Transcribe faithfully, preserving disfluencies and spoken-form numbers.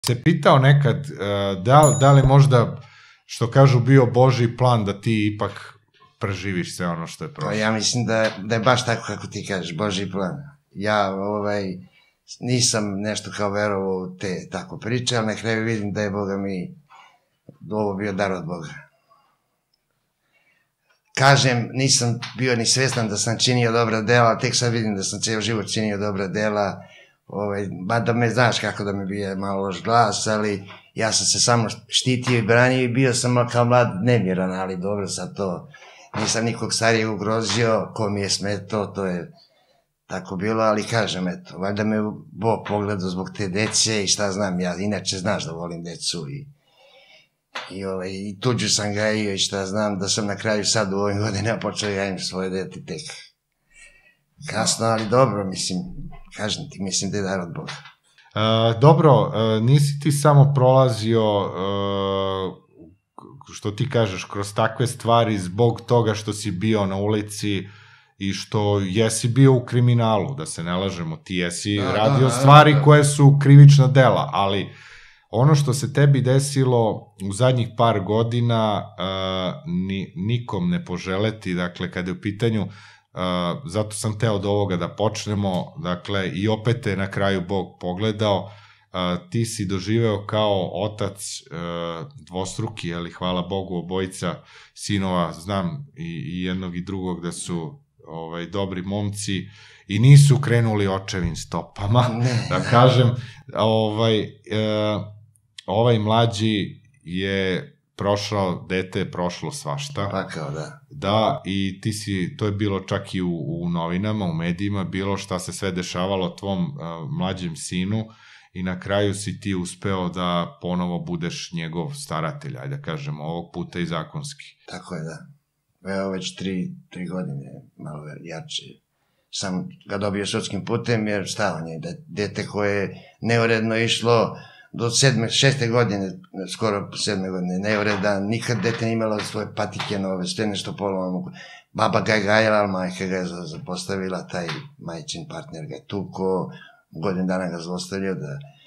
Se pitao nekad da, da li možda, što kažu, bio Božji plan da ti ipak preživiš sve ono što je prošlo? Ja mislim da, da je baš tako kako ti kažeš, Božji plan. Ja ovaj, nisam nešto kao verovao u te tako priče, ali na kraju vidim da je Boga mi ovo bio dar od Boga. Kažem, nisam bio ni svestan da sam činio dobra dela, tek sad vidim da sam ceo život činio dobra dela, ovaj, mada me znaš kako da mi bije malo loš glas, ali ja sam se samo štitio i branio i bio sam kao mlad nemiran, ali dobro sad to, nisam nikog starijeg ugrozio, ko mi je smetao, to je tako bilo, ali kažem, eto, valjda me Bog pogledao zbog te dece i šta znam, ja inače znaš da volim decu i i, ovaj, i tuđu sam gajio i šta znam, da sam na kraju sad u ovim godinama počeo gajim svoje dete tek kasno, ali dobro, mislim, kažem ti, mislim da je dar od Boga. E, dobro, e, nisi ti samo prolazio, e, što ti kažeš, kroz takve stvari zbog toga što si bio na ulici i što jesi bio u kriminalu, da se ne lažemo, ti jesi da, radio da, stvari da, da. koje su krivična dela, ali ono što se tebi desilo u zadnjih par godina uh, ni, nikom ne poželeti, dakle, kada je u pitanju, uh, zato sam teo od ovoga da počnemo, dakle, i opet te na kraju Bog pogledao, uh, ti si doživeo kao otac uh, dvostruki, ali hvala Bogu, obojica sinova, znam i, i jednog i drugog da su ovaj, dobri momci i nisu krenuli očevim stopama, da kažem, ovaj... Uh, ovaj mlađi je prošao, dete je prošlo svašta. Pa kao da. Da, i ti si, to je bilo čak i u, u novinama, u medijima, bilo šta se sve dešavalo tvom uh, mlađem sinu i na kraju si ti uspeo da ponovo budeš njegov staratelj, ajde da kažemo, ovog puta i zakonski. Tako je, da. Evo već tri, tri godine, malo jače. Sam ga dobio sudskim putem, jer šta on je, dete koje je neuredno išlo do sedme, šeste godine, skoro sedme godine, neuredan, nikad dete nije imala svoje patike nove, sve nešto polovno. Baba ga je gajala, ali majka ga je zapostavila, taj majčin partner ga je tuko, godin dana ga zlostavljao, da